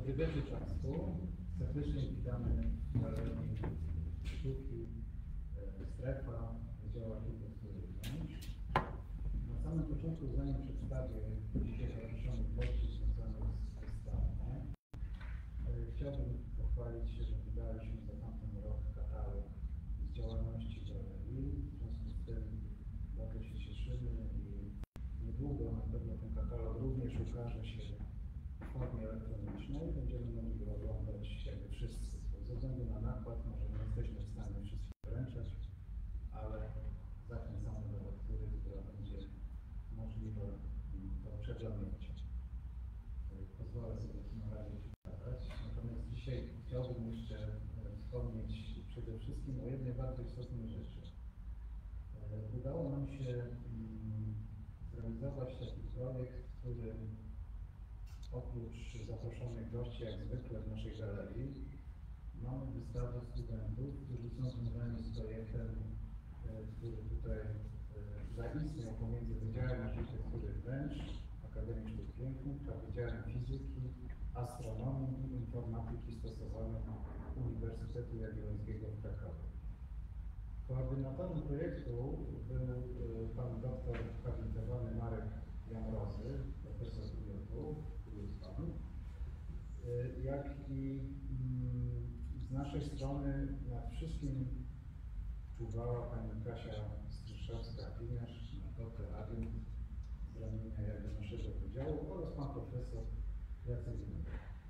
Dobry wieczór Państwu. Serdecznie witamy w Galerii Sztuki Strefa Wydziału Architektury Wnętrz. Na samym początku, zanim przedstawię dzisiaj zaproszonych gości związanych z wystawą, chciałbym pochwalić się, że wydaliśmy za tamten rok katalog z działalności galerii. W związku z tym bardzo się cieszymy i niedługo na pewno ten katalog również ukaże się w formie elektronicznej. Będziemy mogli go oglądać jakby wszyscy. Ze względu na nakład może nie jesteśmy w stanie wszystkich wręczać, ale zachęcamy do lektury, która będzie możliwe do przeglądnięcia. Pozwolę sobie w tym razie przekazać. Natomiast dzisiaj chciałbym jeszcze wspomnieć przede wszystkim o jednej bardzo istotnej rzeczy. Udało nam się zrealizować taki projekt, który oprócz zaproszonych gości, jak zwykle w naszej galerii, mamy wystawę studentów, którzy są związani z projektem, który tutaj zaistniał pomiędzy Wydziałem Architektury Wnętrz Akademii Sztuk Pięknych, a Wydziałem Fizyki, Astronomii i Informatyki Stosowanej Uniwersytetu Jagiellońskiego w Krakowie. Koordynatorem projektu był pan doktor habilitowany Marek Jamrozy, profesor UJOT-u, który jest pan, jak i z naszej strony nad wszystkim czuwała pani Kasia Stryszewska-Piniarz, doktor adiunkt z ramienia jakby naszego wydziału oraz pan profesor Jacek Zimny.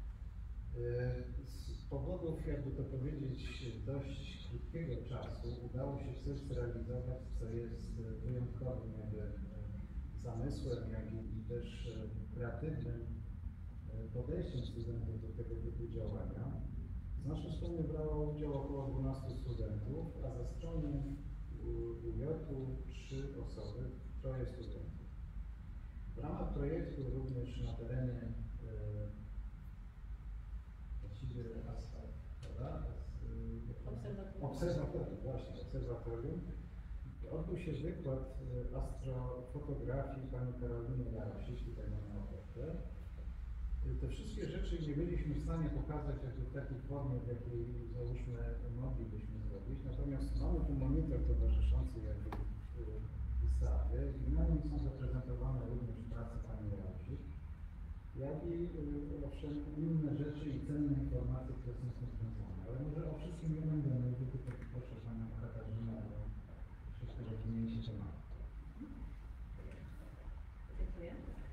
Z powodów, jakby to powiedzieć, dość krótkiego czasu udało się coś zrealizować, co jest wyjątkowym jakby zamysłem, jak i też kreatywnym podejściem studentów do tego typu działania. Z naszej strony brało udział około 12 studentów, a ze strony UJ-u 3 osoby, 3 studentów. W ramach projektu również na terenie właściwie obserwatorium odbył się wykład astrofotografii pani Karoliny Jarosik, tutaj mamy ofertę. Te wszystkie rzeczy nie byliśmy w stanie pokazać jakby w takiej formie, w jakiej załóżmy moglibyśmy zrobić. Natomiast mamy tu monitor towarzyszący jakby wystawie i na nim są zaprezentowane również prace pani Jarosik, jak i owszem inne rzeczy i cenne informacje, które są z tym związane. Ale może o wszystkim nie będę mówił, tylko proszę panią Katarzynę o wszystko rozwinięcie tematu. Dziękuję.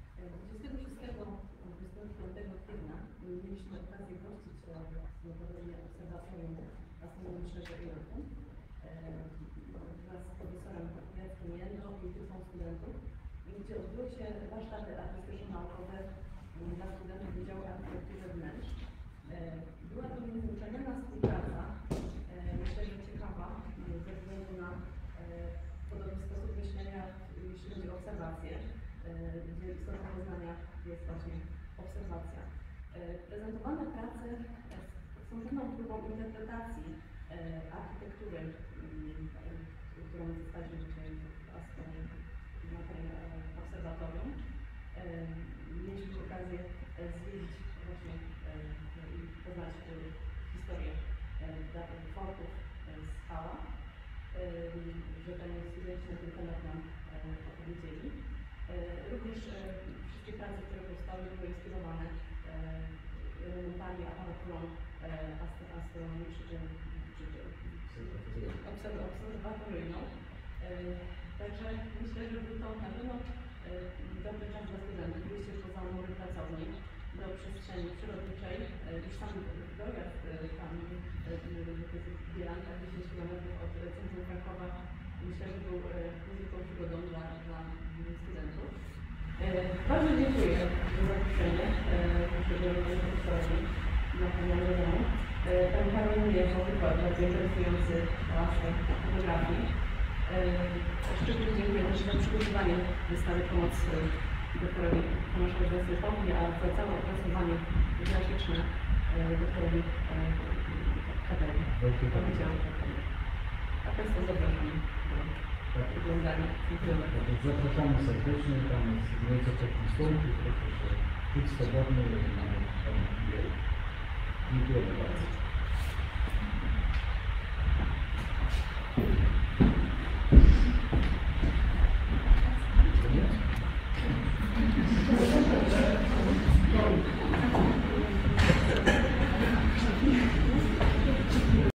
26 kwietnia mieliśmy okazję gościć w Obserwatorium Astronomicznego UJ-u wraz z profesorem Jackiem Jędrą i grupą studentów, gdzie odbyły się warsztaty artystyczno-naukowe dla studentów Wydziału Architektury Wnętrz. Była to niezwyczajna współpraca, myślę, że ciekawa, ze względu na podobny sposób myślenia, jeśli chodzi o obserwacje, gdzie istotą poznania jest właśnie obserwacja. Prezentowane prace są pewną próbą interpretacji architektury, którą zostaliśmy dzisiaj na tym obserwatorium. Mieliśmy okazję zwiedzić właśnie i poznać historię fortów z Hała, że tam studenci na ten temat nam opowiedzieli. Również wszystkie prace, które powstały, były inspirowane elementami aparaturą astronomiczną czy obserwatoryjną. Także myślę, że był to na pewno dobry czas dla studentów. Wyjście poza mury pracowni do przestrzeni przyrodniczej. Już sam dojazd tam bielanka 10 km od centrum Krakowa, myślę, że był niezwykłą przygodą dla studentów. Bardzo dziękuję za zaproszenie naszego profesorowi na programu. Pani Karolinie za wykład bardzo interesujący o astrofotografii. Szczególnie dziękuję też za przygotowanie wystawy Pomoc doktorowi Tomaszowi Weselkowi, a za całe opracowanie graficzne doktorowi Kateryny. A Państwa zapraszam do oglądania. Dziękuję bardzo. Zapraszamy serdecznie, tam jest nieco takich słów, proszę się czuć swobodnie, Dziękuję bardzo.